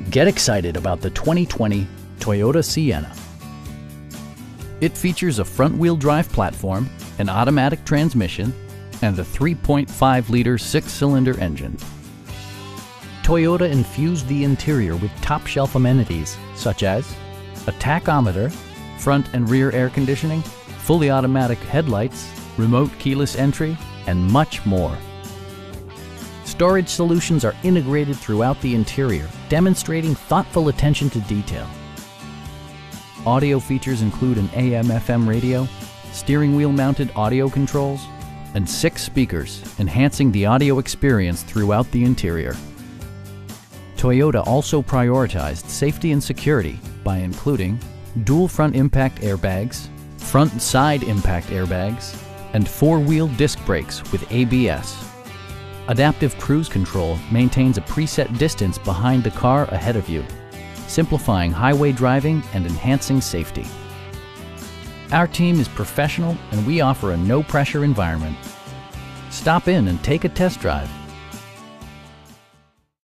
Get excited about the 2020 Toyota Sienna. It features a front-wheel drive platform, an automatic transmission, and a 3.5-liter six-cylinder engine. Toyota infused the interior with top-shelf amenities such as a tachometer, front and rear air conditioning, fully automatic headlights, remote keyless entry, and much more. Storage solutions are integrated throughout the interior, demonstrating thoughtful attention to detail. Audio features include an AM/FM radio, steering wheel mounted audio controls, and 6 speakers, enhancing the audio experience throughout the interior. Toyota also prioritized safety and security by including dual front impact airbags, front and side impact airbags, and 4-wheel disc brakes with ABS. Adaptive Cruise Control maintains a preset distance behind the car ahead of you, simplifying highway driving and enhancing safety. Our team is professional and we offer a no-pressure environment. Stop in and take a test drive.